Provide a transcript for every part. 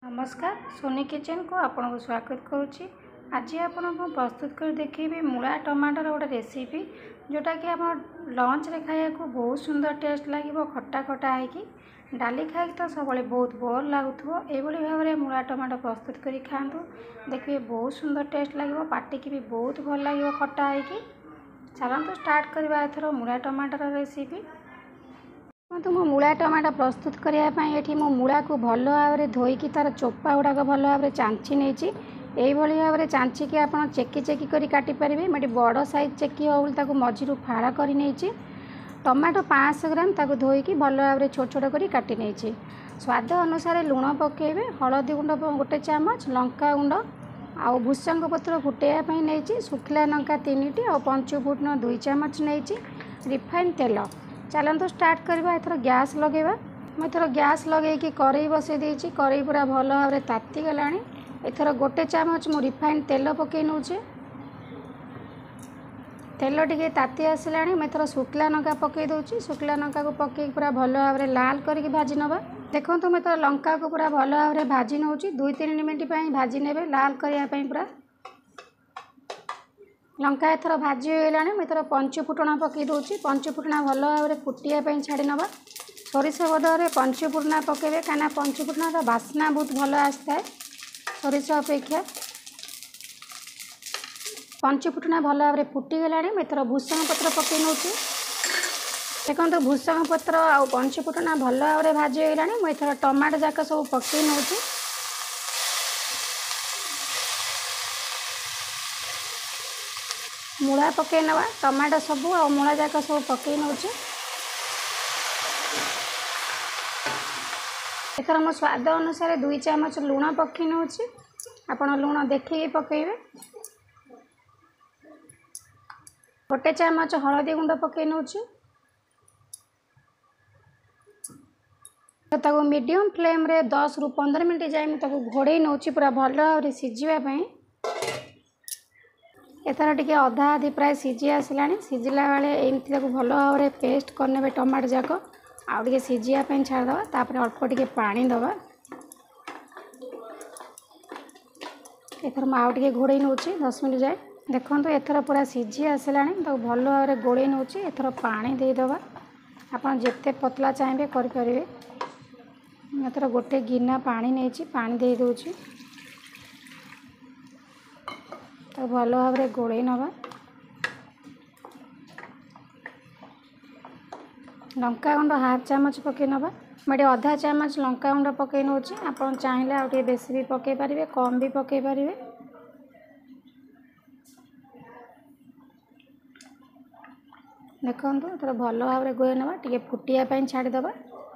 नमस्कार सोनी किचन को आपन को स्वागत करुच्ची। आज आपन को प्रस्तुत कर देखी मूला टमाटर गोटे रेसिपी जोटा कि आप लंच रे खाया को बहुत सुंदर टेस्ट लगे। खट्टा खट्टा है डाली खाई तो सब बहुत बोर लगुव ये भाव में मूला टमाटर प्रस्तुत कर खातु। देखिए बहुत सुंदर टेस्ट लगे, पार्टी की भी बहुत भल लगे खट्टा है। चलते स्टार्ट करवा एथर मूला टमाटर रेसिपी। तो मो मूला टमाटर प्रस्तुत करने मो मूला को भल भाव में धोईकी तार चोपा गुड़ाक भल भाव में चांची नहीं भाव में चांचिकी आप चेकी चेकी कर काटिपारे। मैं बड़ साइज चेकी हो मझी फाड़ कर टमाटो 500 ग्राम ताको धोईकी भल भाव में छोट छोट कर काटी नहीं। स्वाद अनुसार लुण पकेबे, हलदी गुंड गोटे चामच, लंका गुंड आउ भूसंग पत्र फुटेवाई नहीं, सुखला लंका 3टी और पंचफुटन 2 चामच नहीं, रिफाइन तेल। चलते स्टार्ट करवा। एथर गैस लगेगा। मैं एथर गैस लगे कि कड़ई बसई देछि। कड़ई पूरा भल भाव में ताती गलानी। एथर गोटे चामच मु रिफाइन तेल पकई नौचे। तेल टिके ताती आसला मैं एथर सुखला लंका पकई दूची। सुखला लंका को पकई पूरा भल भाव में लाल करके भाजी नवा। देखो मैं एथर लंका को पूरा भल भाव में भाजी नौची। 2-3 मिनट भाजी नेबे लाल करने पूरा। लंका एथर भाजी होगा मैं पंचफुटना पकई दूची। पंचफुटना भल भाव में फुटियापाई छाड़ी नवा। सोरिष बदल पंचफुटना पकेबे कहीं पंचफुटना बास्ना बहुत भल आसता है सोरिष अपेक्षा। पंचफुटना भल भाव में फुटीगला मैं एथर भूसंग पत्र पकई नौची। देखो भूसंग पत्र आ पंचफुटना भल भाव में भाजी होगा मैं एथर टमाटो जाक सब पकई नौची। मूला पकई नवा, टमाटो सब और मूला जाक सब पकई नौचे। एथर मो स्वाद अनुसार 2 चामच लुण पकई नौचे। आपण लुण देखिए पकेबे। गोटे चामच हलदी गुंड पकई नौचे। ताको मीडियम फ्लेम रे 10 रु 15 मिनट जाए मैं घोड़े नौची पूरा भल भाव में सिझापी। एथर टिके अधा आधी प्राय सीझी आसला। सीझिला बेले एमती भल भाव में पेस्ट करने टमाटो जाक आगे सीझापी छाड़दे। तापर अल्प टिके पानी दबा। एथर मुझे घोड़े नौची 10 मिनट जाए। देखो एथर पूरा सीझी आसला तो भल भाव में घोड़े नौची। एथर पानी देदबा। आप जिते पतला चाहिए करें। एथर गोटे गिना पानी नहीं पानी दे दूची। तो भल भाव में गोड़े नवा। लंका गुंड हाफ चामच पकई नवा। मैं अधा चामच लंका गुंड पकई नौची। आप चाहिए आउ बेसी भी पकई पारे, कम भी पकई पारे। देखो थोड़ा भल भाव में गोए नवा टिके फुटियापाई छाड़ीदबा।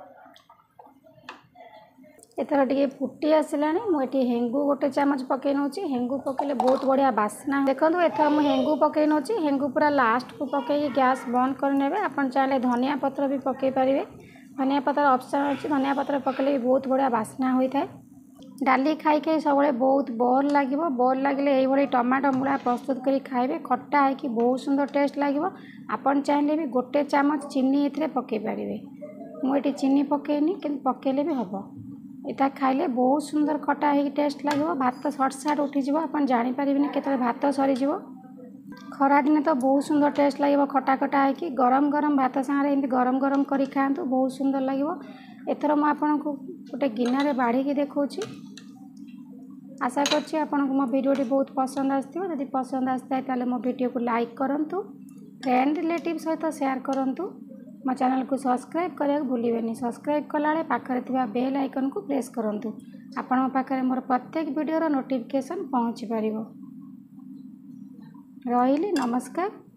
एथर टिके फुटी आसला मुझे हेंगू गोटे चामच पकई नौची। हेंगू पकेले बहुत बढ़िया बास्ना। देखो एथर मुझे हेंगू पकई नौची। हेंगू पूरा लास्ट को पकई गैस बंद करने। आपन चाहिए धनिया पत्र भी पकई पारे। धनिया पत्र ऑप्शन अच्छी। धनिया पत्र पकड़े भी बहुत बढ़िया बास्ना होता है। डाली खाई खाई सब बहुत बोर लगे। बोर लगे ये टमाटो मूला प्रस्तुत कर खाइबे। खट्टा है कि बहुत सुंदर टेस्ट लगे। आपन चाहिए भी गोटे चामच चीनी ए पकई पारे। मुझे चीनी पकईनी कि पकईले भी हम। इटा खाइले बहुत सुंदर खट्टा है टेस्ट लगे। भात सट साट उठीज। आप जापर के भात सरीज। खरा दिन तो बहुत सुंदर टेस्ट लगे खट्टा खट्टा है कि गरम गरम भात सागर एमती गरम गरम कर खातु बहुत सुंदर लगे। एथर मुझे गोटे गिनारे बाढ़ी देखी। आशा करछि आपको मो वीडियोटी बहुत पसंद आसथिबो। यदि पसंद आसता है मो वीडियो को लाइक करंतु, फ्रेंड रिलेटिव सहित शेयर करंतु। मो चैनल को सब्सक्राइब करने भूलें। सब्सक्राइब कला पाखरे थिबा बेल आइकन को प्रेस करंतु। आपण पाखरे मोर प्रत्येक वीडियो नोटिफिकेशन पहुँची पारिबो। रहिली नमस्कार।